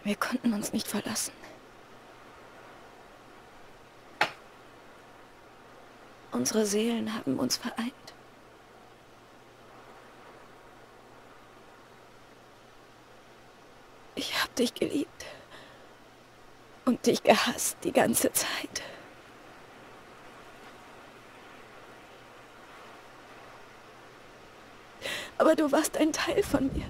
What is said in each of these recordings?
Wir konnten uns nicht verlassen. Unsere Seelen haben uns vereint. Ich habe dich geliebt und dich gehasst die ganze Zeit. Aber du warst ein Teil von mir.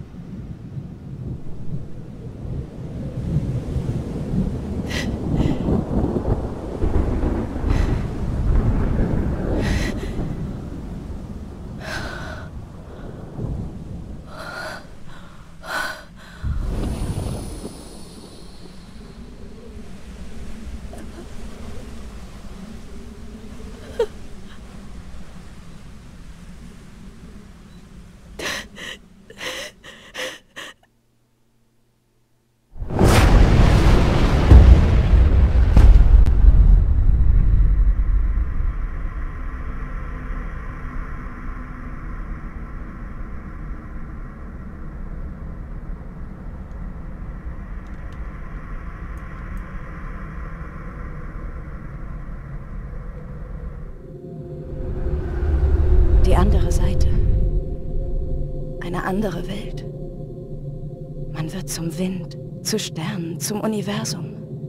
Die andere Seite. Eine andere Welt. Man wird zum Wind, zu Sternen, zum Universum.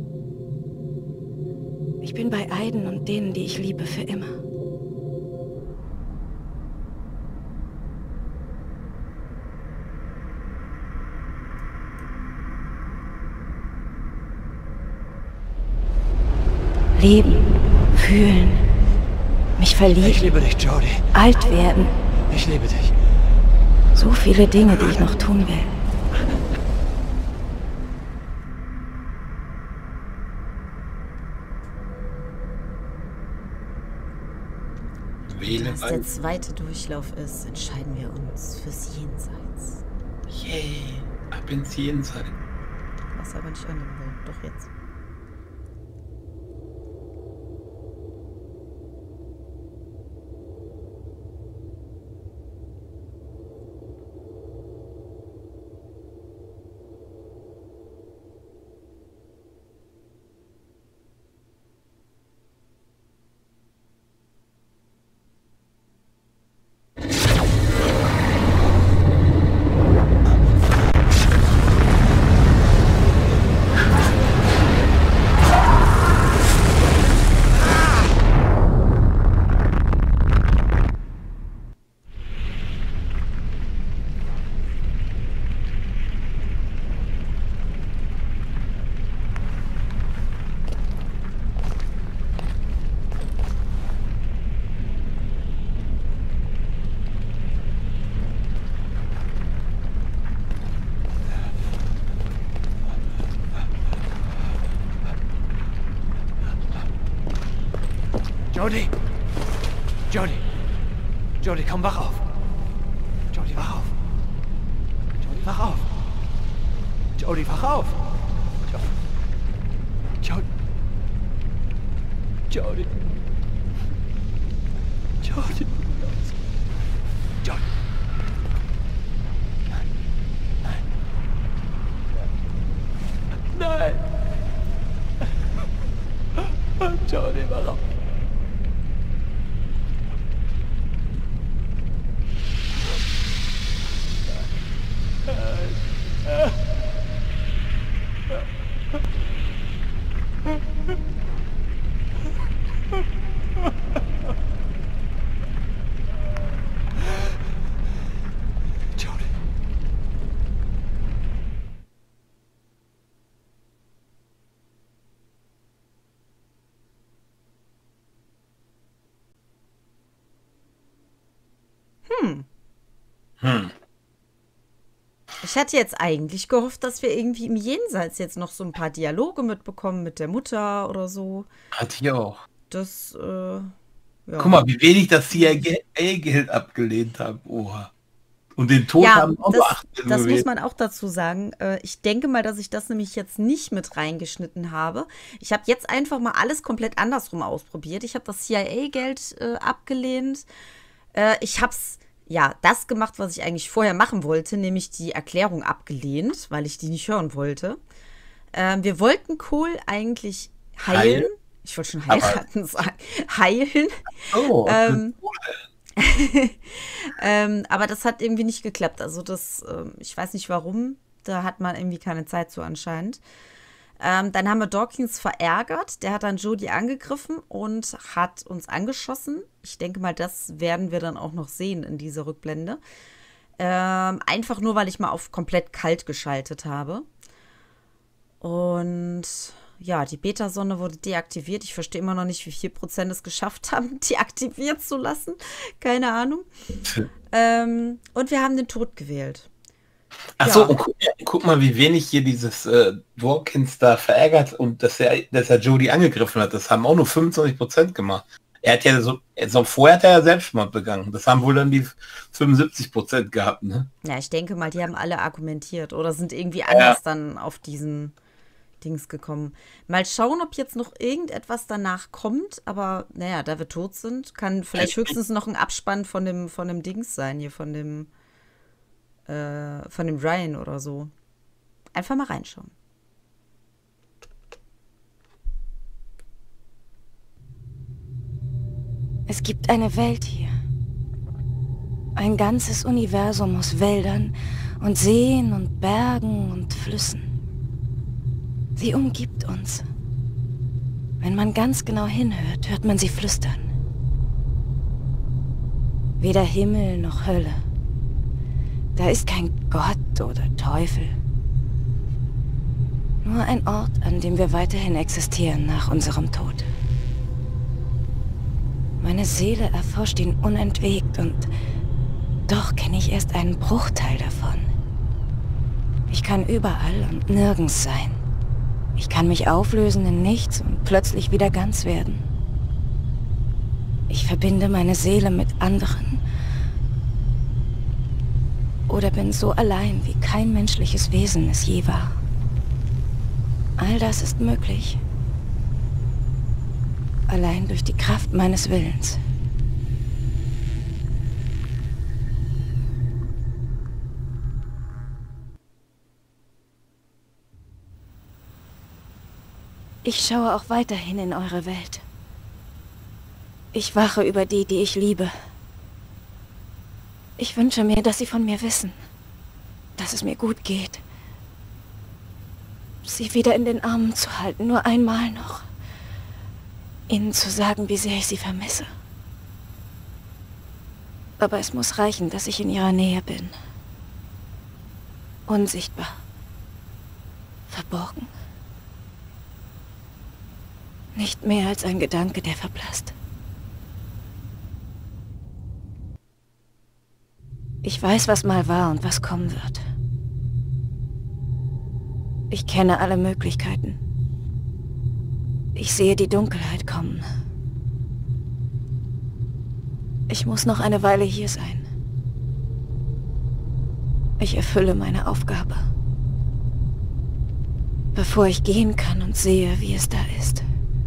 Ich bin bei Aiden und denen, die ich liebe, für immer. Leben, fühlen, mich verlieben. Ich liebe dich, Jodie. Alt werden. Ich liebe dich. So viele Dinge, die ich noch tun will. Als der zweite Durchlauf ist, entscheiden wir uns fürs Jenseits. Yay, ab ins Jenseits. Was aber nicht annehmen will. Doch jetzt. Jodie! Jodie! Jodie, komm, wach auf! Jodie, wach auf! Jodie, wach auf! Jodie, wach auf! Jodie! Jodie! Jodie! Jodie! Nein! Nein! Nein! Jodie, wach auf! Ich hätte jetzt eigentlich gehofft, dass wir irgendwie im Jenseits jetzt noch so ein paar Dialoge mitbekommen mit der Mutter oder so. Hatte ich auch. Das, ja. Guck mal, wie wenig das CIA-Geld abgelehnt haben. Oha. Und den Tod haben auch nur 8 das muss man auch dazu sagen. Ich denke mal, dass ich das nämlich jetzt nicht mit reingeschnitten habe. Ich habe jetzt einfach mal alles komplett andersrum ausprobiert. Ich habe das CIA-Geld abgelehnt. Ich habe es ja, das gemacht, was ich eigentlich vorher machen wollte, nämlich die Erklärung abgelehnt, weil ich die nicht hören wollte. Wir wollten Cole eigentlich heilen. Heil? Ich wollte schon Aber, heiraten sagen. Heilen. oh, Ähm, aber das hat irgendwie nicht geklappt. Also ich weiß nicht warum. Da hat man irgendwie keine Zeit zu anscheinend. Dann haben wir Dawkins verärgert. Der hat dann Jodie angegriffen und hat uns angeschossen. Ich denke mal, das werden wir dann auch noch sehen in dieser Rückblende. Einfach nur, weil ich mal auf komplett kalt geschaltet habe. Und ja, die Beta-Sonde wurde deaktiviert. Ich verstehe immer noch nicht, wie viel Prozent es geschafft haben, deaktiviert zu lassen. Keine Ahnung. Und wir haben den Tod gewählt. ach Ja. so, und guck mal, wie wenig hier dieses Dawkins da verärgert und dass er Jodie angegriffen hat. Das haben auch nur 25% gemacht. Er hat ja vorher hat er ja Selbstmord begangen. Das haben wohl dann die 75% gehabt, ne? Ja, ich denke mal, die haben alle argumentiert oder sind irgendwie anders dann auf diesen Dings gekommen. Mal schauen, ob jetzt noch irgendetwas danach kommt, aber naja, da wir tot sind, kann vielleicht höchstens noch ein Abspann von dem Dings sein, hier von dem Ryan oder so. Einfach mal reinschauen. Es gibt eine Welt hier. Ein ganzes Universum aus Wäldern und Seen und Bergen und Flüssen. Sie umgibt uns. Wenn man ganz genau hinhört, hört man sie flüstern. Weder Himmel noch Hölle. Da ist kein Gott oder Teufel. Nur ein Ort, an dem wir weiterhin existieren nach unserem Tod. Meine Seele erforscht ihn unentwegt und doch kenne ich erst einen Bruchteil davon. Ich kann überall und nirgends sein. Ich kann mich auflösen in nichts und plötzlich wieder ganz werden. Ich verbinde meine Seele mit anderen oder bin so allein, wie kein menschliches Wesen es je war. All das ist möglich. Allein durch die Kraft meines Willens. Ich schaue auch weiterhin in eure Welt. Ich wache über die, die ich liebe. Ich wünsche mir, dass sie von mir wissen, dass es mir gut geht. Sie wieder in den Armen zu halten, nur einmal noch. Ihnen zu sagen, wie sehr ich sie vermisse. Aber es muss reichen, dass ich in ihrer Nähe bin. Unsichtbar. Verborgen. Nicht mehr als ein Gedanke, der verblasst. Ich weiß, was mal war und was kommen wird. Ich kenne alle Möglichkeiten. Ich sehe die Dunkelheit kommen. Ich muss noch eine Weile hier sein. Ich erfülle meine Aufgabe. Bevor ich gehen kann und sehe, wie es da ist.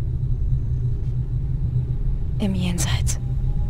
Im Jenseits.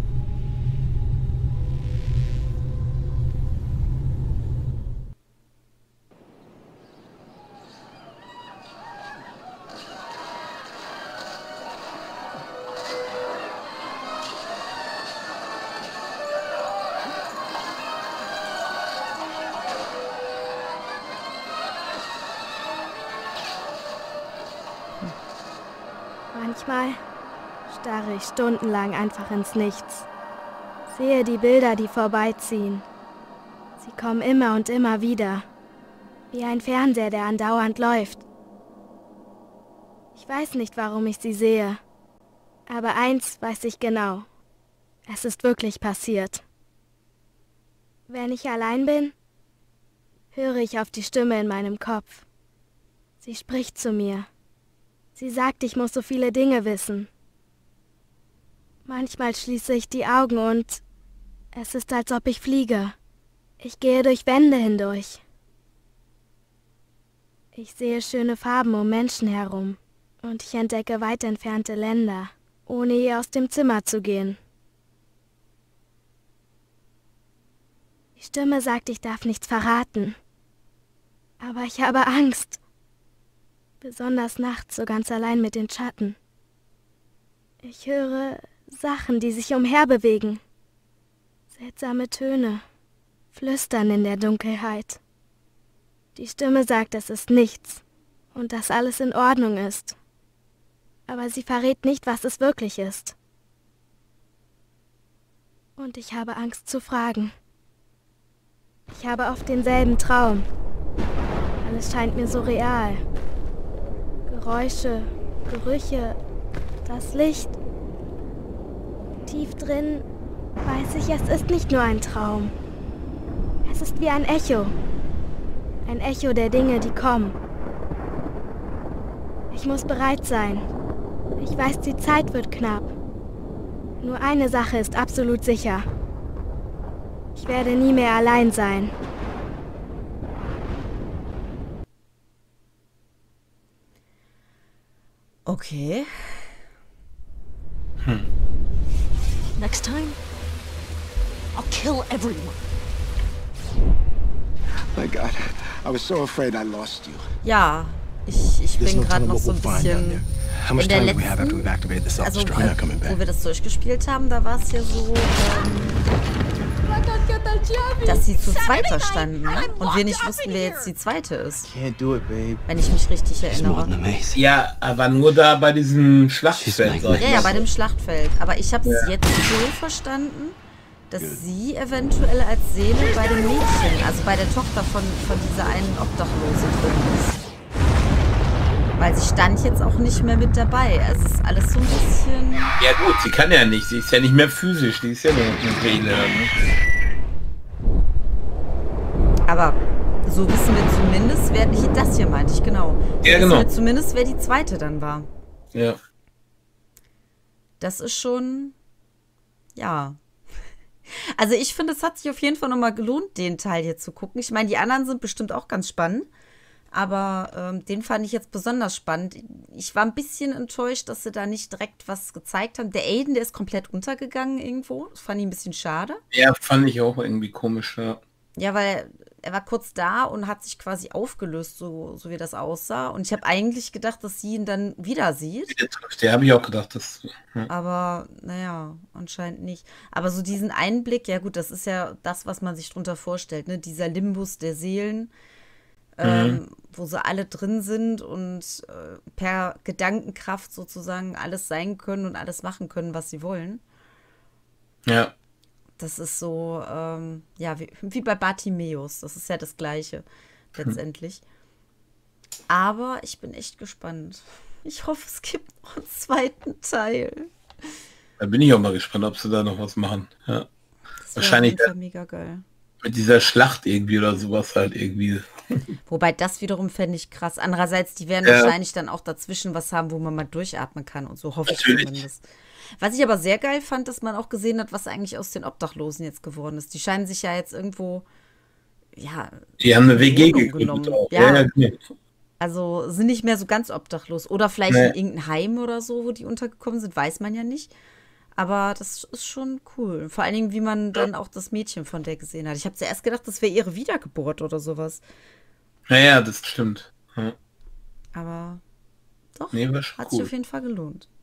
Manchmal starre ich stundenlang einfach ins Nichts. Sehe die Bilder, die vorbeiziehen. Sie kommen immer und immer wieder. Wie ein Fernseher, der andauernd läuft. Ich weiß nicht, warum ich sie sehe. Aber eins weiß ich genau. Es ist wirklich passiert. Wenn ich allein bin, höre ich auf die Stimme in meinem Kopf. Sie spricht zu mir. Sie sagt, ich muss so viele Dinge wissen. Manchmal schließe ich die Augen und es ist, als ob ich fliege. Ich gehe durch Wände hindurch. Ich sehe schöne Farben um Menschen herum und ich entdecke weit entfernte Länder, ohne je aus dem Zimmer zu gehen. Die Stimme sagt, ich darf nichts verraten. Aber ich habe Angst. Besonders nachts, so ganz allein mit den Schatten. Ich höre Sachen, die sich umherbewegen. Seltsame Töne, Flüstern in der Dunkelheit. Die Stimme sagt, es ist nichts und dass alles in Ordnung ist. Aber sie verrät nicht, was es wirklich ist. Und ich habe Angst zu fragen. Ich habe oft denselben Traum. Alles scheint mir so real. Geräusche, Gerüche, das Licht. Tief drin weiß ich, es ist nicht nur ein Traum. Es ist wie ein Echo. Ein Echo der Dinge, die kommen. Ich muss bereit sein. Ich weiß, die Zeit wird knapp. Nur eine Sache ist absolut sicher. Ich werde nie mehr allein sein. Okay. Next time, I'll kill everyone. My God, I was so afraid I lost you. Ja, ich There's bin no gerade telling noch what so ein we'll find down there. bisschen How much in der time do we have after letzten, we've activated the also self-destruct? You're not coming wo back. wir das durchgespielt haben, da war es ja so, dass sie zu zweit da standen, ne? Und wir nicht wussten, wer jetzt die zweite ist, Can't do it, babe. wenn ich mich richtig She's more than erinnere. amazing. Ja, aber nur da bei diesem Schlachtfeld. sag ich Ja, ja, mal. bei dem Schlachtfeld. Aber ich habe es Ja. jetzt so verstanden, dass sie eventuell als Seele bei dem Mädchen, also bei der Tochter von dieser einen Obdachlosen drin ist. Weil sie stand jetzt auch nicht mehr mit dabei. Also es ist alles so ein bisschen... Ja gut, sie kann ja nicht. Sie ist ja nicht mehr physisch. Die ist ja nur eine Seele. Ne? Aber so wissen wir zumindest, wer... Das hier meinte ich, genau. Ja, Wissen genau. wir zumindest, wer die zweite dann war. Ja. Das ist schon... Ja. Also ich finde, es hat sich auf jeden Fall nochmal gelohnt, den Teil hier zu gucken. Ich meine, die anderen sind bestimmt auch ganz spannend. Aber den fand ich jetzt besonders spannend. Ich war ein bisschen enttäuscht, dass sie da nicht direkt was gezeigt haben. Der Aiden, der ist komplett untergegangen irgendwo. Das fand ich ein bisschen schade. Ja, fand ich auch irgendwie komisch. Ja. Ja, weil er war kurz da und hat sich quasi aufgelöst, so wie das aussah. Und ich habe eigentlich gedacht, dass sie ihn dann wieder sieht. Der habe ich auch gedacht, dass. Ja. Aber naja, anscheinend nicht. Aber so diesen Einblick, ja gut, das ist ja das, was man sich drunter vorstellt, ne? Dieser Limbus der Seelen, wo sie alle drin sind und per Gedankenkraft sozusagen alles sein können und alles machen können, was sie wollen. Ja. Das ist so, ja, wie bei Bartimäus. Das ist ja das Gleiche letztendlich. Aber ich bin echt gespannt. Ich hoffe, es gibt noch einen zweiten Teil. Da bin ich auch mal gespannt, ob sie da noch was machen. Ja. Das wäre Wahrscheinlich auf jeden Fall mega geil. mit dieser Schlacht irgendwie oder sowas halt irgendwie. Wobei das wiederum fände ich krass. Andererseits, die werden Ja. wahrscheinlich dann auch dazwischen was haben, wo man mal durchatmen kann und so hoffe ich Natürlich. zumindest. Was ich aber sehr geil fand, dass man auch gesehen hat, was eigentlich aus den Obdachlosen jetzt geworden ist. Die scheinen sich ja jetzt irgendwo, ja, Die haben eine WG Wohnung gegründet genommen. auch. Ja. Genau. also sind nicht mehr so ganz obdachlos. Oder vielleicht Nee. in irgendein Heim oder so, wo die untergekommen sind, weiß man ja nicht. Aber das ist schon cool. Vor allen Dingen, wie man dann auch das Mädchen von der gesehen hat. Ich habe zuerst gedacht, das wäre ihre Wiedergeburt oder sowas. Naja, das stimmt. Ja. Aber doch, Nee, war schon hat sich cool. auf jeden Fall gelohnt.